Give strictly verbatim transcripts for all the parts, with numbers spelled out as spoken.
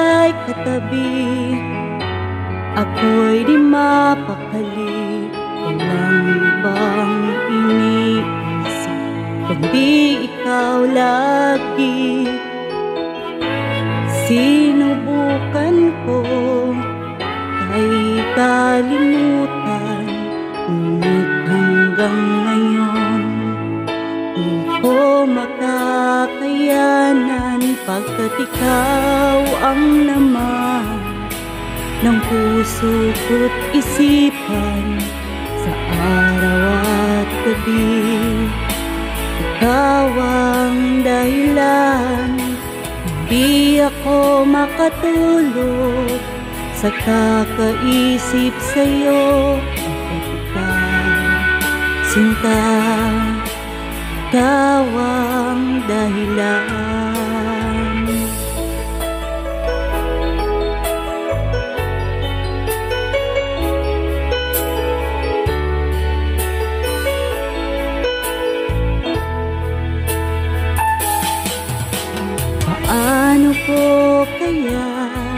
ika'y katabi, ako'y di mapakali. Walang ibang iniisip kundi ikaw lagi. Sinubukan ko kay kalimutan, ngunit hanggang ngayon di ko makakayanan, pagkat ikaw ang laman ng puso ko't isipan sa araw at gabi. Ikaw ang dahilan, hindi ako makatulog sa kakaisip sa'yo. Pagkat ikaw, sinta, ikaw ang dahilan. Paano ko kaya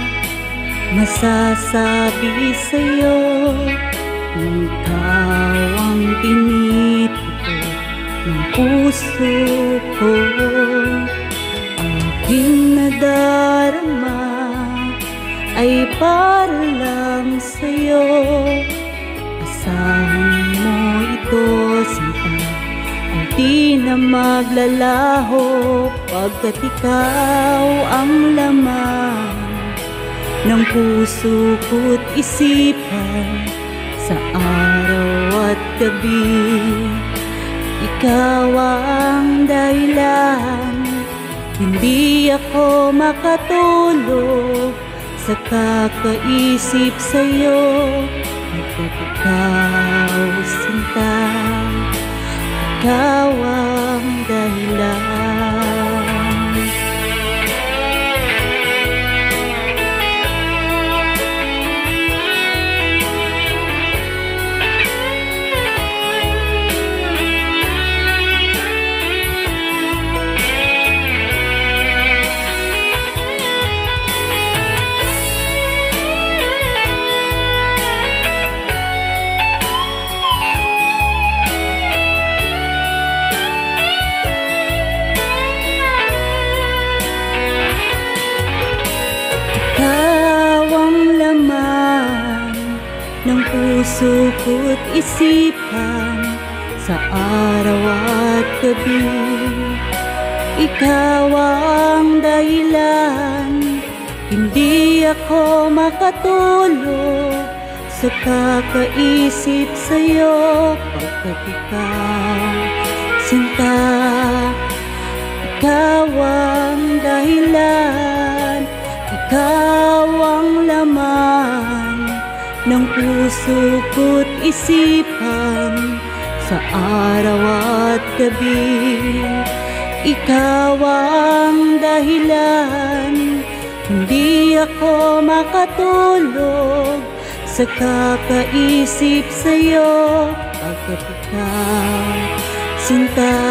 masasabi sa'yo kung ikaw ang tinitipid ng puso ko? Aking nadarama ay para lang sa'yo. Asahan mo ito, sinta, ay di na maglalaho, pagkat ikaw ang laman ng puso ko't isipan sa araw at gabi. Ikaw ang dahilan, hindi ako makatulog sa kakaisip sa'yo. Pagkat ikaw, sinta, ikaw ang dahilan. Ng puso ko't isipan sa araw at gabi. Ikaw ang dahilan, hindi ako makatulog sa kakaisip sa'yo. Pagkat ikaw, sinta, ikaw ang dahilan, ikaw ang laman ng puso ko't isipan sa araw at gabi. Ikaw ang dahilan, hindi ako makatulog sa kakaisip sa'yo. Pagkat ikaw, sinta,